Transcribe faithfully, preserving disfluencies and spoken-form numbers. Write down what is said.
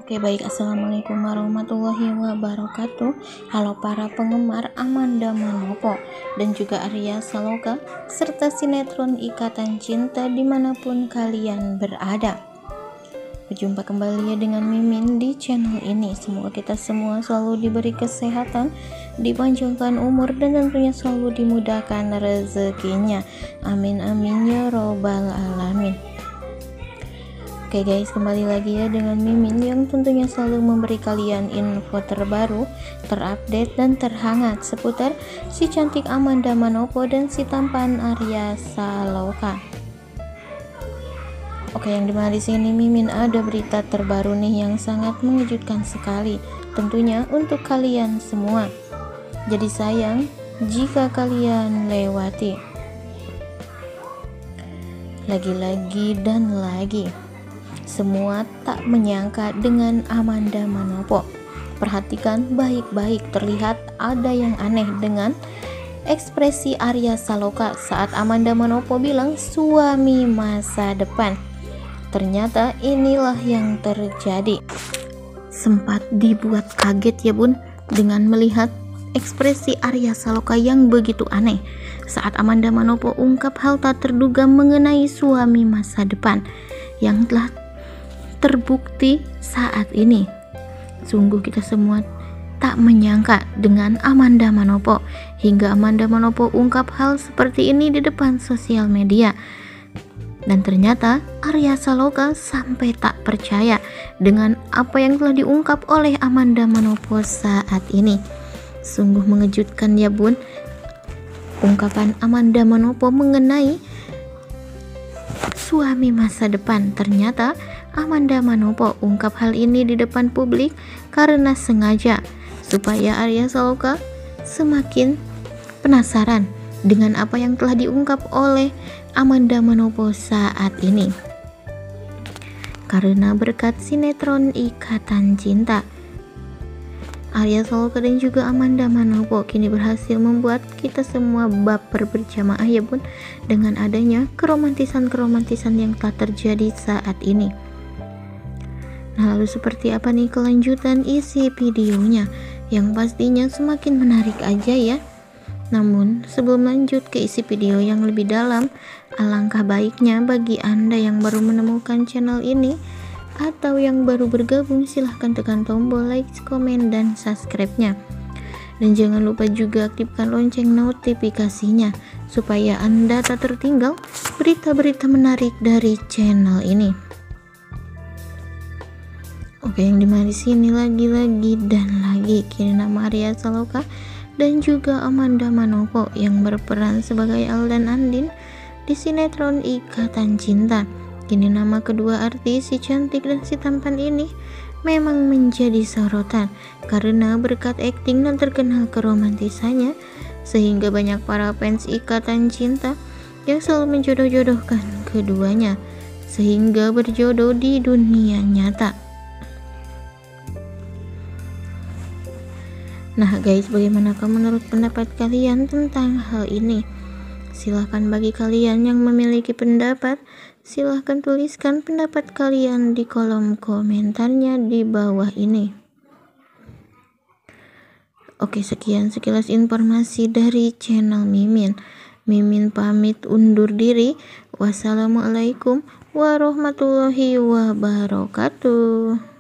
Oke baik, assalamualaikum warahmatullahi wabarakatuh. Halo para penggemar Amanda Manopo dan juga Arya Saloka serta sinetron Ikatan Cinta dimanapun kalian berada. Berjumpa kembali ya dengan Mimin di channel ini. Semoga kita semua selalu diberi kesehatan, dipanjangkan umur, dan tentunya selalu dimudahkan rezekinya. Amin amin ya robbal alamin. Oke guys, kembali lagi ya dengan Mimin yang tentunya selalu memberi kalian info terbaru, terupdate, dan terhangat seputar si cantik Amanda Manopo dan si tampan Arya Saloka. Oke, yang dimana di sini Mimin ada berita terbaru nih yang sangat mengejutkan sekali, tentunya untuk kalian semua. Jadi sayang jika kalian lewati. Lagi-lagi dan lagi. Semua tak menyangka dengan Amanda Manopo. Perhatikan baik-baik, terlihat ada yang aneh dengan ekspresi Arya Saloka saat Amanda Manopo bilang suami masa depan. Ternyata inilah yang terjadi. Sempat dibuat kaget ya bun dengan melihat ekspresi Arya Saloka yang begitu aneh saat Amanda Manopo ungkap hal tak terduga mengenai suami masa depan yang telah terbukti saat ini. Sungguh kita semua tak menyangka dengan Amanda Manopo, hingga Amanda Manopo ungkap hal seperti ini di depan sosial media. Dan ternyata Arya Saloka sampai tak percaya dengan apa yang telah diungkap oleh Amanda Manopo saat ini. Sungguh mengejutkan ya bun, ungkapan Amanda Manopo mengenai suami masa depan. Ternyata Amanda Manopo ungkap hal ini di depan publik karena sengaja supaya Arya Saloka semakin penasaran dengan apa yang telah diungkap oleh Amanda Manopo saat ini. Karena berkat sinetron Ikatan Cinta, Arya Saloka dan juga Amanda Manopo kini berhasil membuat kita semua baper berjamaah ya bun dengan adanya keromantisan-keromantisan yang telah terjadi saat ini. Nah, lalu seperti apa nih kelanjutan isi videonya yang pastinya semakin menarik aja ya. Namun sebelum lanjut ke isi video yang lebih dalam, alangkah baiknya bagi Anda yang baru menemukan channel ini atau yang baru bergabung, silahkan tekan tombol like, komen, dan subscribe-nya. Dan jangan lupa juga aktifkan lonceng notifikasinya supaya Anda tak tertinggal berita-berita menarik dari channel ini. Oke, yang dimana di sini lagi-lagi dan lagi kini nama Arya Saloka dan juga Amanda Manopo yang berperan sebagai Al dan Andin di sinetron Ikatan Cinta. Kini nama kedua artis si cantik dan si tampan ini memang menjadi sorotan karena berkat akting dan terkenal keromantisannya, sehingga banyak para fans Ikatan Cinta yang selalu menjodoh-jodohkan keduanya sehingga berjodoh di dunia nyata. Nah guys, bagaimanakah menurut pendapat kalian tentang hal ini? Silahkan bagi kalian yang memiliki pendapat, silahkan tuliskan pendapat kalian di kolom komentarnya di bawah ini. Oke, sekian sekilas informasi dari channel Mimin. Mimin pamit undur diri. Wassalamualaikum warahmatullahi wabarakatuh.